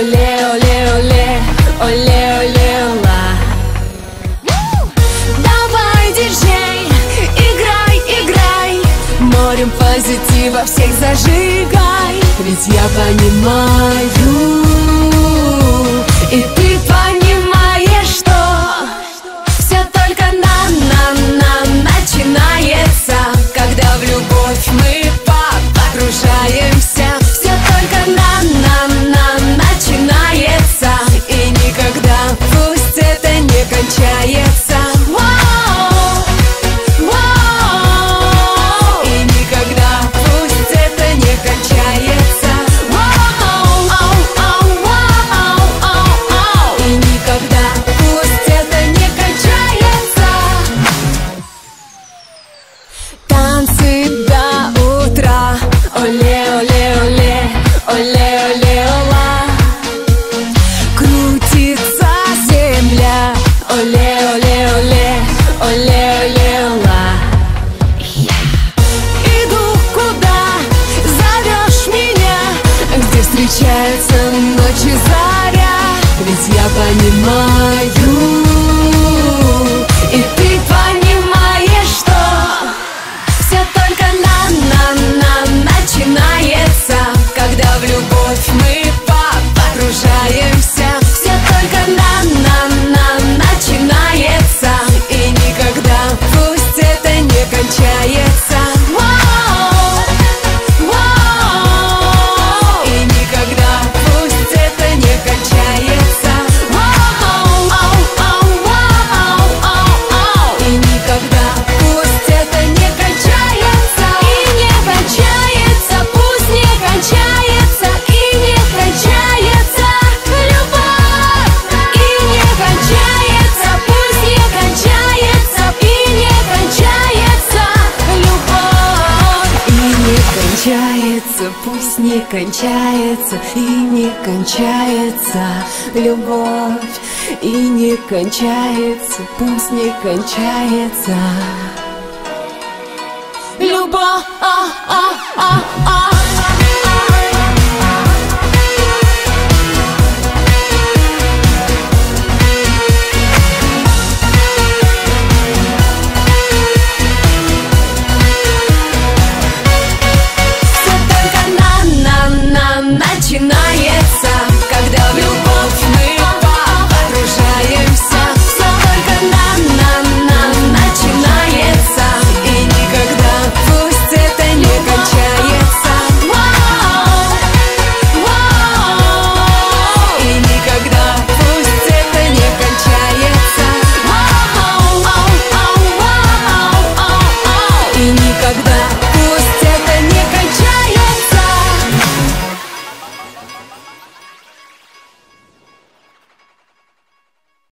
Оле, оле, оле, оле, оле, ла. Давай, диджей, играй, играй, морем позитива всех зажигай. Ведь я понимаю, и ты понимаешь, что все только нам начинается, когда в любовь мы погружаемся. Все только нам начинается, и никогда пусть это не кончается. И никогда пусть это не кончается. И никогда пусть это не кончается. Танцы до утра. Оле, оле, оле, оле, оле, ола. Крутится земля. Оле, оле, оле, оле, оле, ола. Иду куда зовешь меня, где встречаются ночь и заря. Ведь я понимаю, и ты понимаешь, что все только нам начинается, когда в любовь мы погружаемся. Все только нам начинается, и никогда пусть это не кончается. И никогда пусть это не кончается. И никогда пусть это не кончается. И не кончается, пусть не кончается. И не кончается любовь. И не кончается, пусть не кончается. И не кончается любовь. И не кончается, пусть не кончается. И не кончается любовь. И не кончается, пусть не кончается любовь. Все только нам начинается, когда в любовь